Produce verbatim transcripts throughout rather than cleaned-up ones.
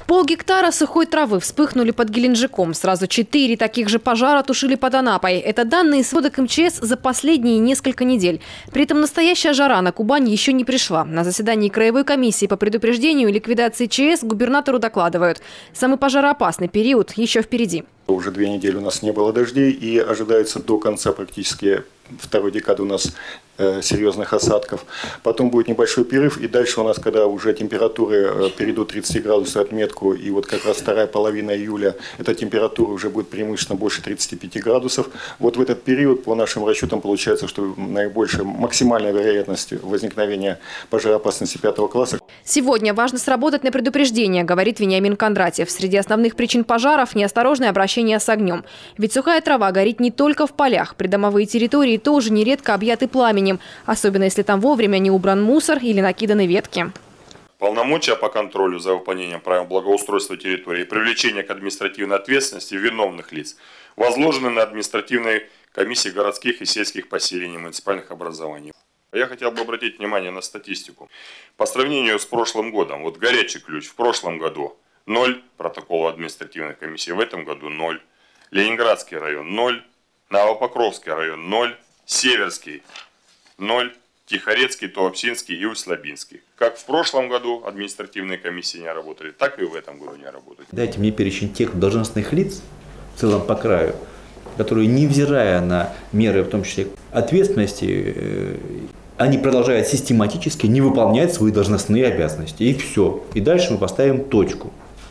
Полгектара сухой травы вспыхнули под Геленджиком. Сразу четыре таких же пожара тушили под Анапой. Это данные сводок эм че эс за последние несколько недель. При этом настоящая жара на Кубань еще не пришла. На заседании Краевой комиссии по предупреждению и ликвидации ЧС губернатору докладывают. Самый пожароопасный период еще впереди. Уже две недели у нас не было дождей, и ожидается до конца практически второй декады у нас э, серьезных осадков. Потом будет небольшой перерыв, и дальше у нас, когда уже температуры э, перейдут тридцать градусов отметку, и вот как раз вторая половина июля, эта температура уже будет преимущественно больше тридцати пяти градусов. Вот в этот период, по нашим расчетам, получается, что наибольшая максимальная вероятность возникновения пожароопасности пятого класса. Сегодня важно сработать на предупреждение, говорит Вениамин Кондратьев. Среди основных причин пожаров – неосторожное обращение с огнем. Ведь сухая трава горит не только в полях. Придомовые территории тоже нередко объяты пламенем, особенно если там вовремя не убран мусор или накиданы ветки. Полномочия по контролю за выполнением правил благоустройства территории и привлечения к административной ответственности виновных лиц возложены на административной комиссии городских и сельских поселений муниципальных образований. Я хотел бы обратить внимание на статистику. По сравнению с прошлым годом, вот горячий ключ в прошлом году ноль протоколов административной комиссии, в этом году ноль. Ленинградский район ноль, Новопокровский район ноль, Северский ноль, Тихорецкий, Туапсинский и Усть-Лабинский. Как в прошлом году административные комиссии не работали, так и в этом году не работают. Дайте мне перечень тех должностных лиц в целом по краю, которые, невзирая на меры, в том числе ответственности, они продолжают систематически не выполнять свои должностные обязанности. И все. И дальше мы поставим точку.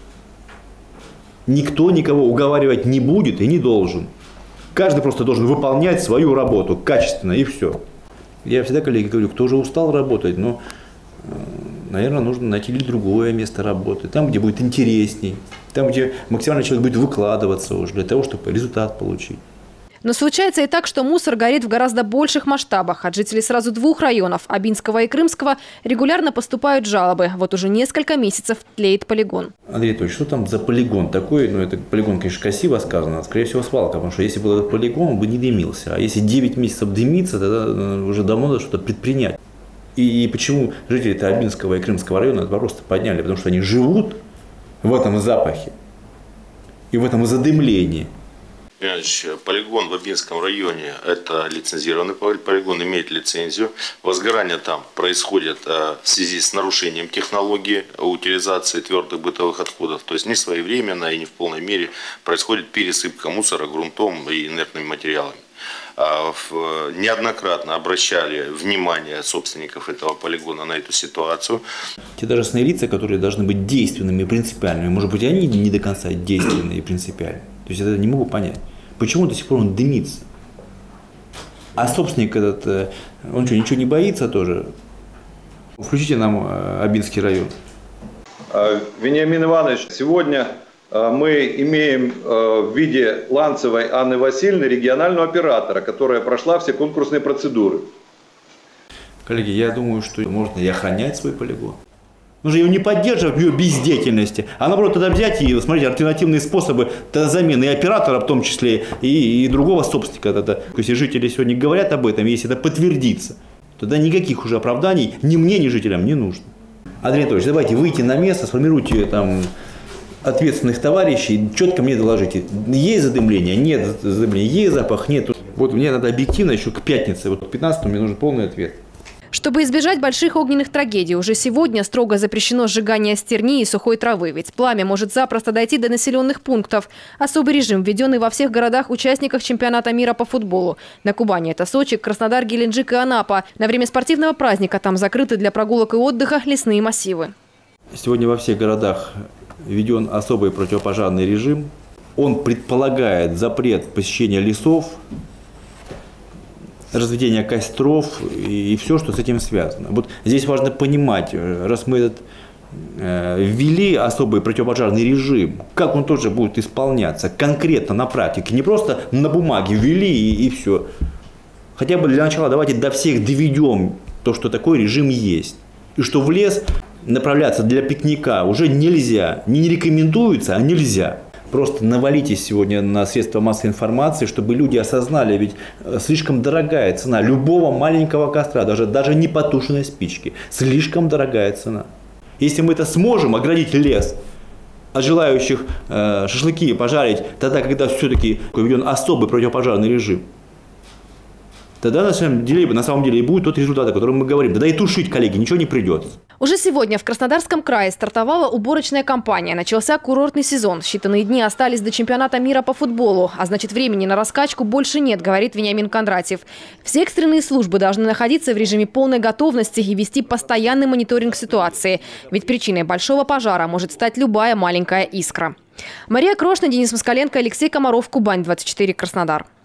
Никто никого уговаривать не будет и не должен. Каждый просто должен выполнять свою работу качественно, и все. Я всегда, коллеги, говорю, кто уже устал работать, но, наверное, нужно найти другое место работы, там, где будет интересней, там, где максимально человек будет выкладываться уже для того, чтобы результат получить. Но случается и так, что мусор горит в гораздо больших масштабах. От жителей сразу двух районов – Абинского и Крымского – регулярно поступают жалобы. Вот уже несколько месяцев тлеет полигон. Андрей Анатольевич, что там за полигон такой? Ну, это полигон, конечно, красиво сказано. Скорее всего, свалка. Потому что если был этот полигон, он бы не дымился. А если девять месяцев дымится, тогда уже давно надо что-то предпринять. И, и почему жители Абинского и Крымского района этот вопрос подняли? Потому что они живут в этом запахе и в этом задымлении. Полигон в Абинском районе – это лицензированный полигон, имеет лицензию. Возгорание там происходит в связи с нарушением технологии утилизации твердых бытовых отходов. То есть не своевременно и не в полной мере происходит пересыпка мусора грунтом и инертными материалами. Неоднократно обращали внимание собственников этого полигона на эту ситуацию. Те должностные лица, которые должны быть действенными и принципиальными, может быть, они не до конца действенные и принципиальные. То есть это не могу понять. Почему до сих пор он дымится? А собственник этот, он что, ничего не боится тоже? Включите нам Абинский район. Вениамин Иванович, сегодня мы имеем в виде Ланцевой Анны Васильевны регионального оператора, которая прошла все конкурсные процедуры. Коллеги, я думаю, что можно и охранять свой полигон. Нужно его не поддерживать в ее бездеятельности, а наоборот тогда взять и смотрите альтернативные способы замены и оператора в том числе, и, и другого собственника. Тогда. Если жители сегодня говорят об этом, если это подтвердится, тогда никаких уже оправданий ни мне, ни жителям не нужно. Андрей Анатольевич, давайте выйти на место, сформируйте там ответственных товарищей, четко мне доложите, есть задымление, нет задымления, есть запах, нет. Вот мне надо объективно еще к пятнице, вот к пятнадцатому мне нужен полный ответ. Чтобы избежать больших огненных трагедий, уже сегодня строго запрещено сжигание стерни и сухой травы. Ведь пламя может запросто дойти до населенных пунктов. Особый режим, введенный во всех городах-участниках чемпионата мира по футболу. На Кубани это Сочи, Краснодар, Геленджик и Анапа. На время спортивного праздника там закрыты для прогулок и отдыха лесные массивы. Сегодня во всех городах введен особый противопожарный режим. Он предполагает запрет посещения лесов, разведение костров и, и все, что с этим связано. Вот здесь важно понимать, раз мы этот, э, ввели особый противопожарный режим, как он тоже будет исполняться конкретно на практике, не просто на бумаге ввели и, и все. Хотя бы для начала давайте до всех доведем то, что такой режим есть. И что в лес направляться для пикника уже нельзя, не рекомендуется, а нельзя. Просто навалитесь сегодня на средства массовой информации, чтобы люди осознали, ведь слишком дорогая цена любого маленького костра, даже, даже не потушенной спички. Слишком дорогая цена. Если мы это сможем, оградить лес, от желающих э, шашлыки пожарить тогда, когда все-таки введен особый противопожарный режим, тогда на самом деле, на самом деле и будет тот результат, о котором мы говорим. Тогда и тушить, коллеги, ничего не придется. Уже сегодня в Краснодарском крае стартовала уборочная кампания. Начался курортный сезон. Считанные дни остались до чемпионата мира по футболу. А значит, времени на раскачку больше нет, говорит Вениамин Кондратьев. Все экстренные службы должны находиться в режиме полной готовности и вести постоянный мониторинг ситуации. Ведь причиной большого пожара может стать любая маленькая искра. Мария Крошна, Денис Москаленко, Алексей Комаров, Кубань, двадцать четыре, Краснодар.